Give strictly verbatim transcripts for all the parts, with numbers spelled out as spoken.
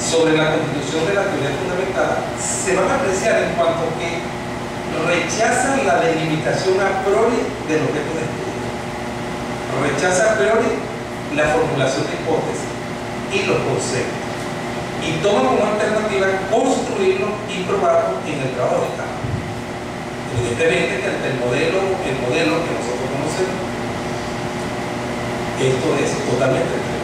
sobre la constitución de la teoría fundamentada se van a apreciar en cuanto que rechazan la delimitación a priori del objeto de estudio, rechaza a priori la formulación de hipótesis y los conceptos, y toma como alternativa construirlo y probarlo en el trabajo de campo. Evidentemente que ante el modelo, el modelo que nosotros conocemos, esto es totalmente diferente.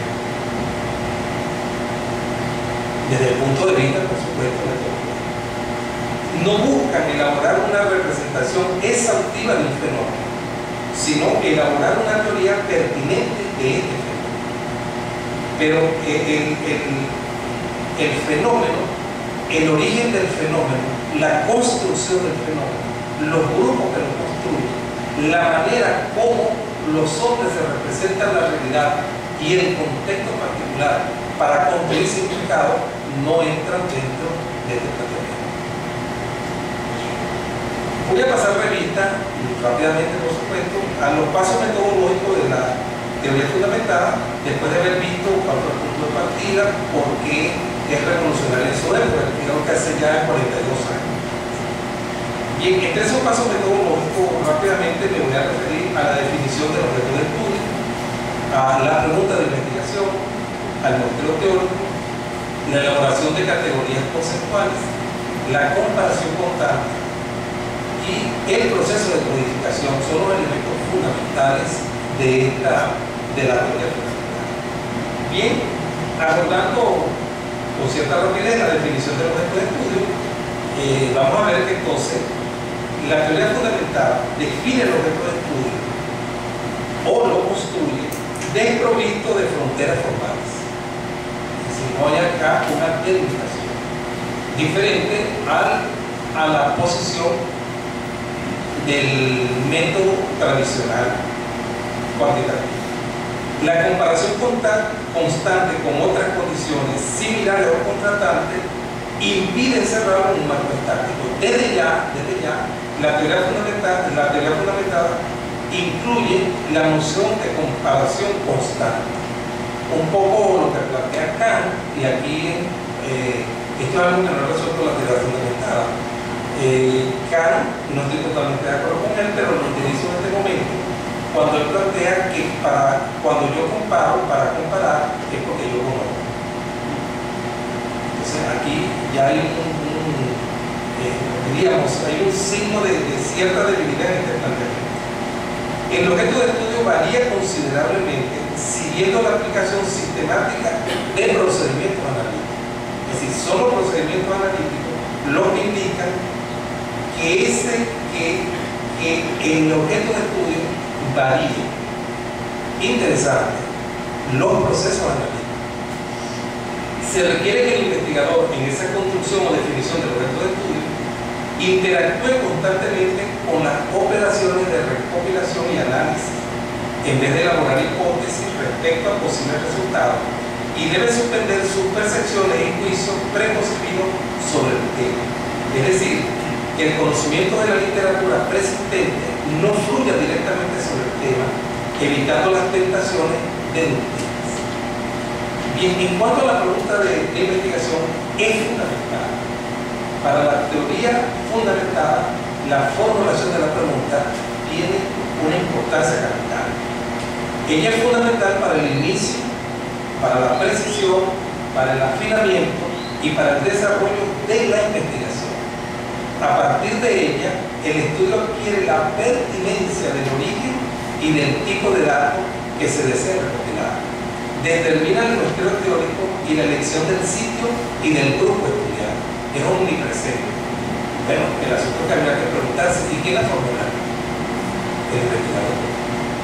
Desde el punto de vista, por supuesto, de todo. No buscan elaborar una representación exhaustiva de un fenómeno, sino elaborar una teoría pertinente de este fenómeno. Pero el, el, el fenómeno, el origen del fenómeno, la construcción del fenómeno, los grupos que lo construyen, la manera como los hombres se representan la realidad y el contexto particular para construir significado, no entran dentro de este planteamiento. Voy a pasar revista rápidamente, por supuesto, a los pasos metodológicos de la teoría fundamentada, después de haber visto cuál fue el punto de partida, por qué es revolucionaria en su época, creo que hace ya cuarenta y dos años. Bien, entre esos pasos metodológicos, rápidamente me voy a referir a la definición del objeto de estudio, a la pregunta de investigación, al muestreo teórico, la elaboración de categorías conceptuales, la comparación constante y el proceso de codificación son los elementos fundamentales de, esta, de la teoría fundamental. Bien, abordando con cierta rapidez la definición del objeto de estudio, eh, vamos a ver que entonces la teoría fundamental define el objeto de estudio o lo construye desprovisto de fronteras formales. No hay acá una delimitación diferente al, a la posición del método tradicional cuantitativo. La comparación constante con otras condiciones similares o contratantes impide encerrarlo en un marco estático. Desde ya, desde ya, la teoría fundamental, la teoría fundamentada incluye la noción de comparación constante. Un poco lo que plantea Kant, y aquí eh, esto es algo que no he resuelto la teoría fundamentada. Eh, Kant, no estoy totalmente de acuerdo con él, pero lo utilizo en este momento cuando él plantea que para, cuando yo comparo, para comparar, es porque yo conozco. Entonces aquí ya hay un, un eh, diríamos, hay un signo de, de cierta debilidad en este planteamiento. El objeto de estudio varía considerablemente siguiendo la aplicación sistemática de procedimientos analíticos. Es decir, son los procedimientos analíticos los que indican que, ese, que, que el objeto de estudio varía. Interesante, los procesos analíticos. Se requiere que el investigador en esa construcción o definición del objeto de estudio interactúe constantemente con las operaciones de recopilación y análisis en vez de elaborar hipótesis respecto a posibles resultados, y debe suspender sus percepciones y juicios preconcebidos sobre el tema. Es decir, que el conocimiento de la literatura preexistente no fluya directamente sobre el tema, evitando las tentaciones deductivas. Bien, en cuanto a la pregunta de, de investigación, es fundamental. Para la teoría fundamentada, la formulación de la pregunta tiene una importancia capital. Ella es fundamental para el inicio, para la precisión, para el afinamiento y para el desarrollo de la investigación. A partir de ella, el estudio adquiere la pertinencia del origen y del tipo de datos que se desea recopilar. Determina el muestreo teórico y la elección del sitio y del grupo estudiado. Es omnipresente. Bueno, el asunto que habría que preguntarse, ¿y quién la formula? El investigador.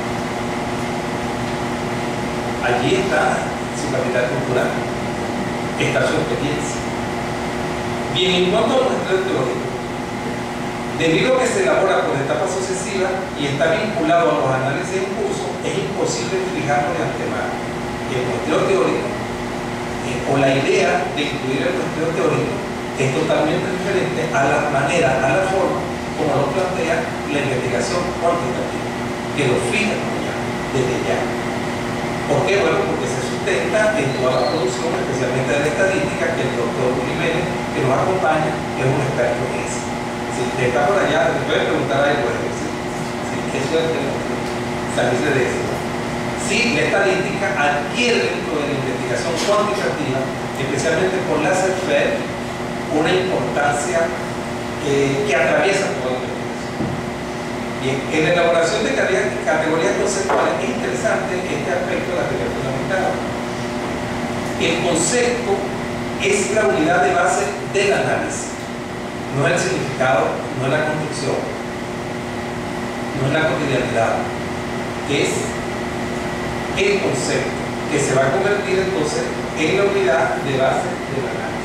Allí está su capital cultural, está su experiencia. Bien, en cuanto al muestreo teórico, debido a que se elabora por etapas sucesivas y está vinculado a los análisis en curso, es imposible fijarlo de antemano. El muestreo teórico, eh, o la idea de incluir el muestreo teórico, es totalmente diferente a la manera, a la forma como lo plantea la investigación cuantitativa, que lo fija ya, desde ya. ¿Por qué? Bueno, porque se sustenta en toda la producción, especialmente de la estadística, que el doctor Jiménez, que nos acompaña, que es un experto en eso. Si usted está por allá, te puede preguntar a él, bueno, ¿sí? Sí, qué suerte, ¿no? Salirse de eso. Sí, la estadística adquiere dentro de la investigación cuantitativa, especialmente por la C F E, una importancia eh, que atraviesa toda la investigación. Bien, en la elaboración de categorías conceptuales es interesante este aspecto de la teoría fundamental. El concepto es la unidad de base del análisis, no es el significado, no es la construcción, no es la cotidianidad, es el concepto que se va a convertir entonces en la unidad de base del análisis.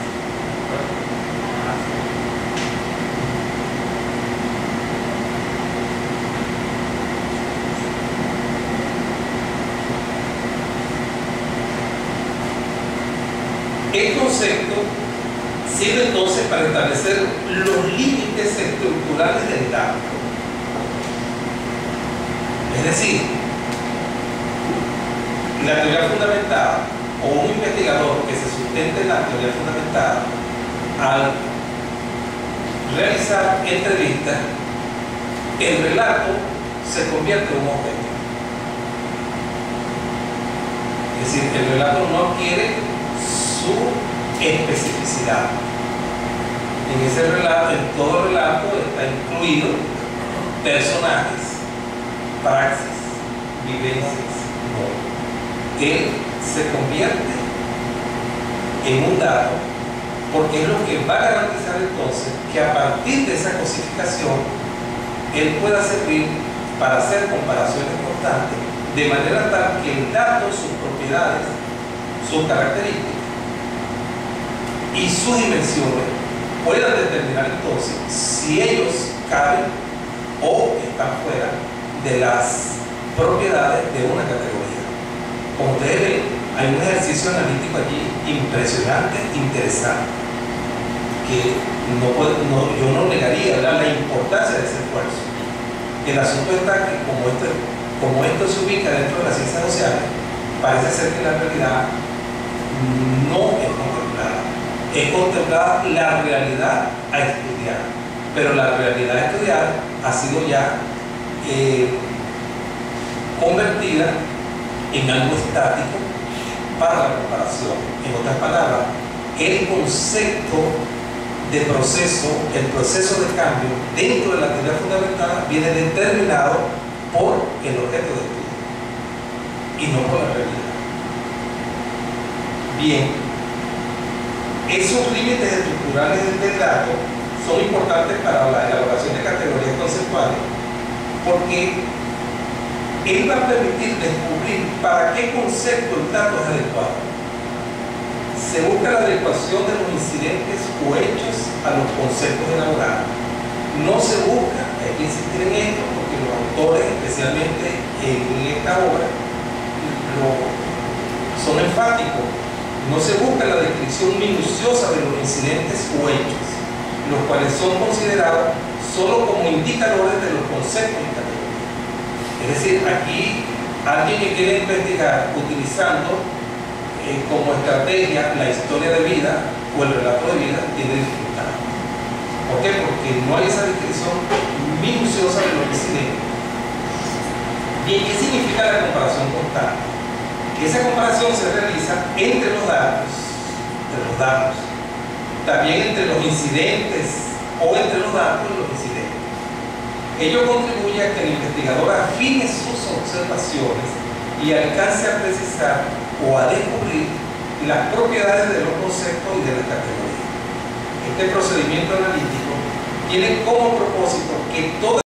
El concepto sirve entonces para establecer los límites estructurales del dato. Es decir, la teoría fundamentada o un investigador que se sustente en la teoría fundamentada, al realizar entrevistas, el relato se convierte en un objeto. Es decir, el relato no adquiere su especificidad. En ese relato, en todo relato está incluido personajes, praxis, vivencias, no. Él se convierte en un dato porque es lo que va a garantizar entonces que a partir de esa cosificación él pueda servir para hacer comparaciones constantes de manera tal que el dato, sus propiedades, sus características y sus dimensiones puedan determinar entonces si ellos caben o están fuera de las propiedades de una categoría. Como ustedes ven, hay un ejercicio analítico allí impresionante, interesante, que no puede, no, yo no negaría ¿verdad? La importancia de ese esfuerzo. El asunto está que como esto, como esto se ubica dentro de las ciencias sociales, parece ser que la realidad no es contemplada. Es contemplada la realidad a estudiar, pero la realidad a estudiar ha sido ya eh, convertida en algo estático para la comparación. En otras palabras, el concepto de proceso, el proceso de cambio dentro de la teoría fundamental viene determinado por el objeto de estudio y no por la realidad. Bien, esos límites estructurales del dato son importantes para la elaboración de categorías conceptuales porque él va a permitir descubrir para qué concepto el dato es adecuado. Se busca la adecuación de los incidentes o hechos a los conceptos elaborados. No se busca, hay que insistir en esto, porque los autores, especialmente en esta obra, lo, son enfáticos. No se busca la descripción minuciosa de los incidentes o hechos, los cuales son considerados solo como indicadores de los conceptos y categorías. Es decir, aquí alguien que quiere investigar utilizando eh, como estrategia la historia de vida o el relato de vida tiene dificultad. ¿Por qué? Porque no hay esa descripción minuciosa de los incidentes. Bien, ¿qué significa la comparación constante? Esa comparación se realiza entre los datos, entre los datos, también entre los incidentes o entre los datos y los incidentes. Ello contribuye a que el investigador afine sus observaciones y alcance a precisar o a descubrir las propiedades de los conceptos y de las categorías. Este procedimiento analítico tiene como propósito que toda